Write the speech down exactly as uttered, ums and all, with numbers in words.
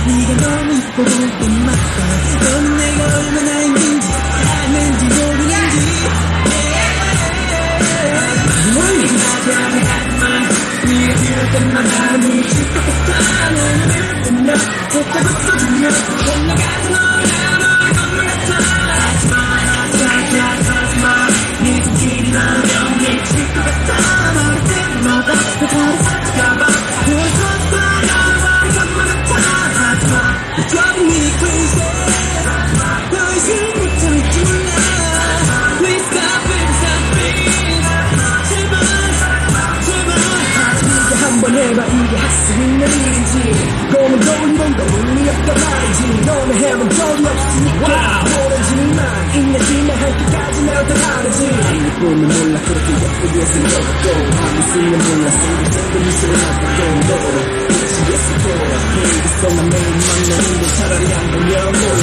네가 너무 이뻐 보이긴 맞다. 너는 내가 얼마나 힘든지 아는지 모르는지 너는 나가면 하지만 네가 들을 때마다 미칠 것 같아. 너는 끝나 복잡부터 주면 올라가서 너를 알아 건물 같아. 하지마 하지마 하지마 네 손길이 나면 미칠 것 같아. 말할 때마다 내 발을 삭힐까봐 벌써 나와 건물 같아. 하지마 You're driving me crazy. 더 이상 못할지 몰라. Please stop it, stop it. 제발 제발 네가 한번 해봐. 이게 학습 있는 일인지 너는 돌리는 거 의미 없단 말이지. 너는 해본 적이 없으니까 모르지만 인내지만 할 때까지 나도 다르지. 이쁘면 몰라 그렇게 예쁘게 생겼고 아무쓰면 몰라 생각해도 미소를 하고 너를 미치겠어 돌아. 그래서 난 매일 만나는데 차라리 안 보면 몰라.